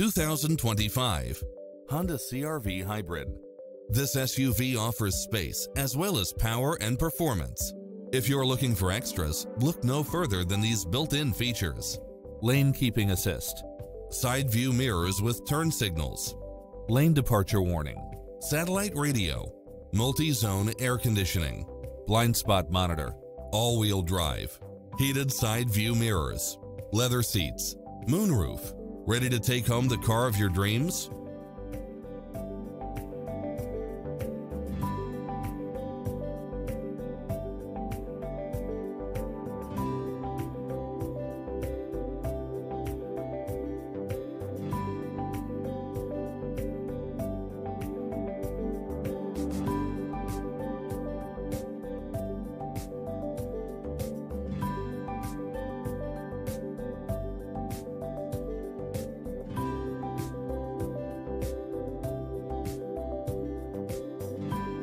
2025 Honda CR-V Hybrid. This SUV offers space as well as power and performance. If you're looking for extras, look no further than these built-in features. Lane keeping assist, side view mirrors with turn signals, lane departure warning, satellite radio, multi-zone air conditioning, blind spot monitor, all-wheel drive, heated side view mirrors, leather seats, moonroof. Ready to take home the car of your dreams?